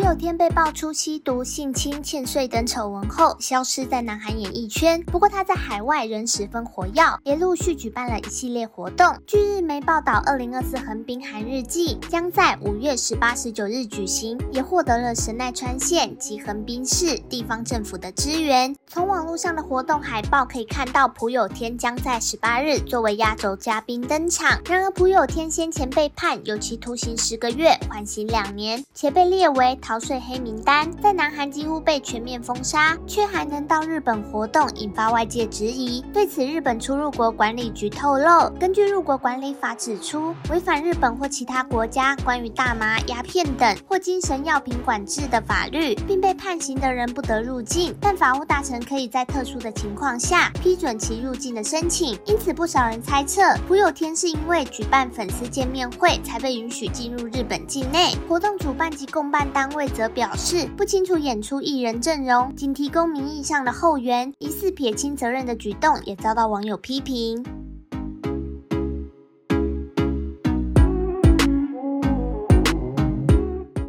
有天被爆出吸毒、性侵、欠税等丑闻后，消失在南韩演艺圈。不过他在海外仍十分活跃，也陆续举办了一系列活动。据日媒报道，2024横滨韩日季将在5月18、19日举行，也获得了神奈川县及横滨市地方政府的支援。从网络上的活动海报可以看到，朴有天将在18日作为压轴嘉宾登场。然而，朴有天先前被判有期徒刑10个月，缓刑2年，且被列为逃税黑名单，在南韩几乎被全面封杀，却还能到日本活动，引发外界质疑。对此，日本出入国管理局透露，根据入国管理法指出，违反日本或其他国家关于大麻、鸦片等或精神药品管制的法律，并被判刑的人不得入境，但法务大臣可以在特殊的情况下批准其入境的申请。因此，不少人猜测朴有天是因为举办粉丝见面会才被允许进入日本境内。活动主办及共办单位则表示，不清楚演出艺人阵容，仅提供名义上的后援，疑似撇清责任的举动也遭到网友批评。